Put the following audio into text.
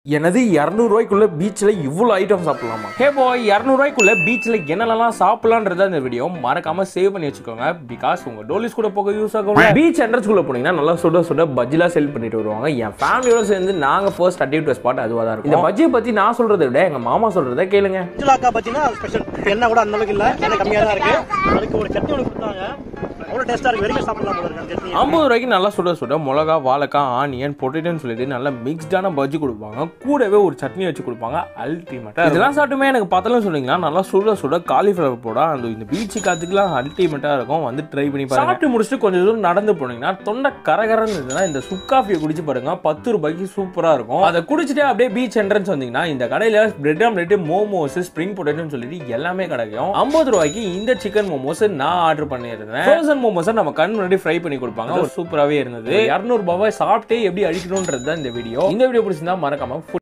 எனது 200 ரூபாய்க்குள்ள பீச்ல இவ்வளவு ஐட்டம் சாப்பிடலாமா? ஹே பாய், 200 ரூபாய்க்குள்ள பீச்ல என்னெல்லாம் சாப்பிடலாம்ன்றத இந்த வீடியோ மறக்காம சேவ் பண்ணி வச்சுக்கோங்க. பிகாஸ் உங்க டோலிஸ் கூட போக யூஸ் ஆகும். பீச் என்ட்ரன்ஸ் குள்ள போனீங்கன்னா நல்லா சுட சுட பஜ்ஜிலாம் செல் பண்ணிட்டு வருவாங்க. என் ஃபேமிலியோட சேர்ந்து நாங்க ஃபர்ஸ்ட் அட்டிவிட்டி ஸ்பாட் அதுவா தான் இருக்கும். இந்த பஜ்ஜியை பத்தி நான் சொல்றதை விட எங்க மாமா சொல்றதை கேளுங்க. சுலாக்கா பஜ்ஜினா ஸ்பெஷல். என்ன கூட அந்த அளவுக்கு இல்ல, என்ன கம்மியா தான் இருக்கு. அதுக்கு ஒரு சட்னி ஒன்று கொடுத்தாங்க. அவ்வளோ டேஸ்டா இருக்கு. வெறுமே சாப்பிடலாம் போல இருக்கு. 50 ரூபாய்க்கு நல்லா சுட சுட மிளகா, வாழைக்காய், ஆனியன், பொட்டேட்டோன்னு சொல்லிட்டு நல்லா மிக்ஸ்டான பஜ்ஜி கொடுப்பாங்க. கூடவே ஒரு சட்னி வச்சு கொடுப்பாங்க. அல்டிமேட்டா இதெல்லாம் சாப்பிட்டுமே எனக்கு பார்த்தலாம் சொன்னீங்கன்னா நல்லா சுட சுட காலிஃப்ளவர் போட அந்த இந்த பீச்சு காத்துக்குலாம் அல்டிமேட்டா இருக்கும். வந்து ட்ரை பண்ணி பாருங்க. சாப்பிட்டு முடிச்சுட்டு கொஞ்சம் தூரம் நடந்து போனீங்கன்னா தொண்டை கரகரன்னு இருந்ததுன்னா இந்த சுக்காஃபியை குடிச்சு பாருங்க. 10 ரூபாய்க்கு சூப்பரா இருக்கும். அதை குடிச்சிட்டு அப்படியே பீச் என்ட்ரன்ஸ் வந்தீங்கன்னா இந்த கடையில பிரெட் ஆம்லெட், மோமோஸ், ஸ்ப்ரிங் பொட்டேட்டோன்னு சொல்லிட்டு எல்லாமே கிடைக்கும். 50 ரூபாய்க்கு இந்த சிக்கன் மோமோஸ் நான் ஆர்டர் பண்ணியிருந்தேன். ஃப்ரோசன் மோமோஸை நம்ம கண் முன்னாடி ஃப்ரை பண்ணி கொடுப்பாங்க. சூப்பராகவே இருந்தது. 200 ரூபாய் சாப்பிட்டு எப்படி அடிக்கணும்ன்றது தான் இந்த வீடியோ. இந்த வீடியோ பிடிச்சிருந்தா மறக்காம